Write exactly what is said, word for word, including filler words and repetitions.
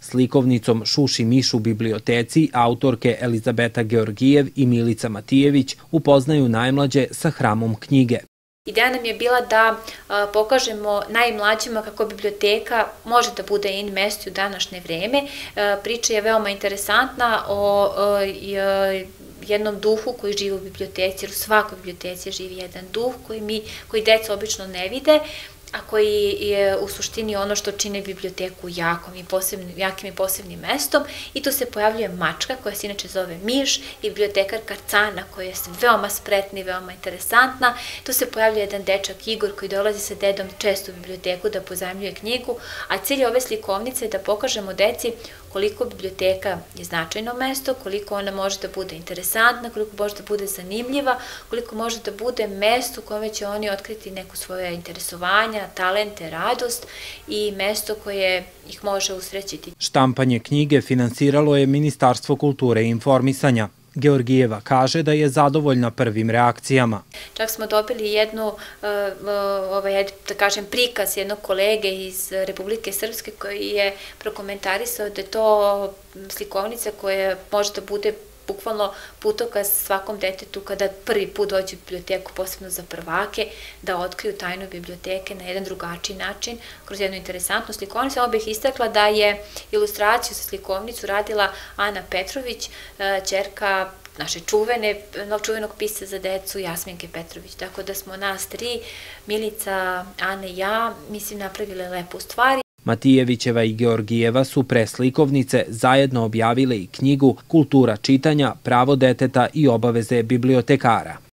Slikovnicom Šuši Miš u biblioteci autorke Elizabeta Georgijev i Milica Matijević upoznaju najmlađe sa hramom knjige. Ideja nam je bila da a, pokažemo najmlađima kako biblioteka može da bude in mesto u današnje vreme. A, priča je veoma interesantna o a, a, jednom duhu koji živi u biblioteci, jer u svakoj biblioteci živi jedan duh koji, mi, koji deca obično ne vide, a koji je u suštini ono što čini biblioteku jakom i posebnim, jakim i posebnim mestom. I tu se pojavljuje mačka koja se inače zove Miš i bibliotekarka Cana koja je veoma spretna i veoma interesantna. Tu se pojavljuje jedan dečak Igor koji dolazi sa dedom često u biblioteku da pozajmljuje knjigu, a cilj ove slikovnice je da pokažemo deci koliko biblioteka je značajno mesto, koliko ona može da bude interesantna, koliko može da bude zanimljiva, koliko može da bude mesto u kome će oni otkriti neko svoje interesovanja, talente, radost i mesto koje ih može usrećiti. Štampanje knjige finansiralo je Ministarstvo kulture i informisanja. Georgijeva kaže da je zadovoljna prvim reakcijama. Čak smo dobili jednu, ovaj, da kažem, prikaz jednog kolege iz Republike Srpske koji je prokomentarisao da je to slikovnica koja može da bude bukvalno putokaz svakom detetu kada prvi put dođe u biblioteku, posebno za prvake, da otkriju tajnu biblioteke na jedan drugačiji način, kroz jednu interesantnu slikovnicu. Samo bih istakla da je ilustraciju za slikovnicu radila Ana Petrović, ćerka naše čuvene, čuvenog pisca za decu Jasminke Petrović. Tako da smo nas tri, Milica, Ana i ja, mislim, napravile lepu stvar. Matijevićeva i Georgijeva su pre slikovnice zajedno objavile i knjigu Kultura čitanja, pravo deteta i obaveze bibliotekara.